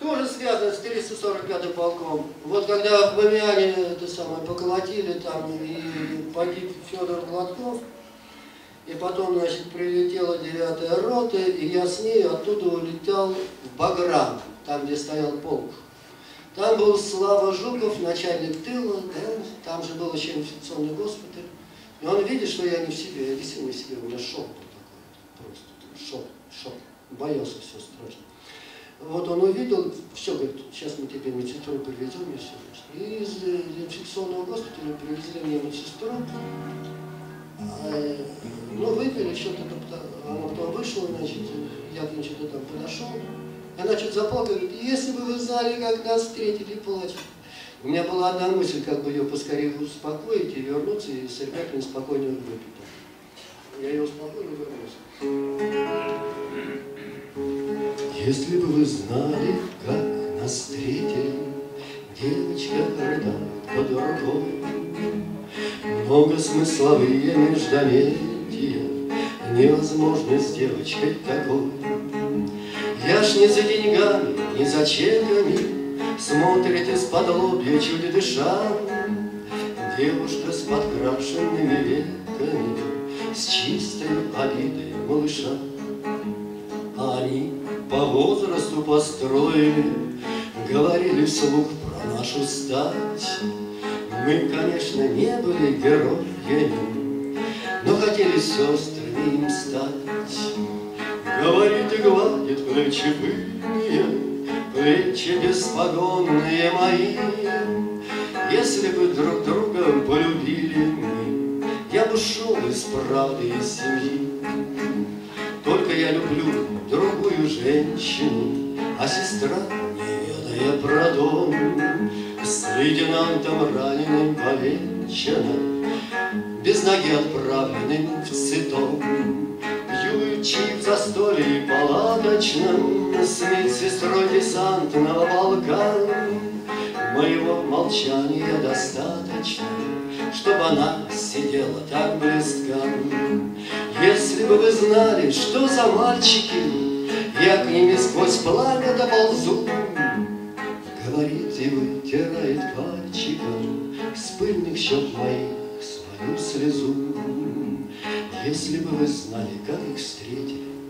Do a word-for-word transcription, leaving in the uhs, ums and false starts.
тоже связано с триста сорок пятым полком. Вот когда в Бамиане это самое поколотили там и погиб Федор Гладков, и потом, значит, прилетела девятая рота, и я с ней оттуда улетел в Баграм, там, где стоял полк. Там был Слава Жуков, начальник тыла, да, там же был еще инфекционный госпиталь. И он видит, что я не в себе, я действительно не в себе, у меня шок был такой, просто шок, шок, боялся все страшно. Вот он увидел, все, говорит, сейчас мы тебе медсестру привезем, и все. И из инфекционного госпиталя привезли мне медсестру, а, ну, выпили, что-то, она потом вышла, значит, я, значит, там подошел, она что-то заплакала, говорит, если бы вы знали, как нас встретили, плачет. У меня была одна мысль, как бы ее поскорее успокоить и вернуться, и с ребятами спокойно выпить. Я ее успокоил и вернулся. Если бы вы знали, как нас встретили, девочка рыдает под рукой, много смысловые междометия невозможно с девочкой такой. Я ж не за деньгами, не за чеками, смотрит из-под лобья, чуть дыша, девушка с подкрашенными веками, с чистой обидой малыша. А они по возрасту построили, говорили вслух про нашу стать. Мы, конечно, не были героями, но хотели сестрами им стать. Говорит и гладит плечи пыльные, плечи беспогонные мои. Если бы друг друга полюбили мы, я бы шел из правды и семьи. Только я люблю другую женщину, а сестра, не ведая про дом, с лейтенантом раненым повенчана, без ноги отправленным в цитом. Пьют чай в застолье палаточном с медсестрой десантного полка. Моего молчания достаточно, чтобы она сидела так близко. Если бы вы знали, что за мальчики, я к ним сквозь пламя доползу. Говорит и вытирает пальчиком с пыльных щек моих свою слезу. Если бы вы знали, как их встретили,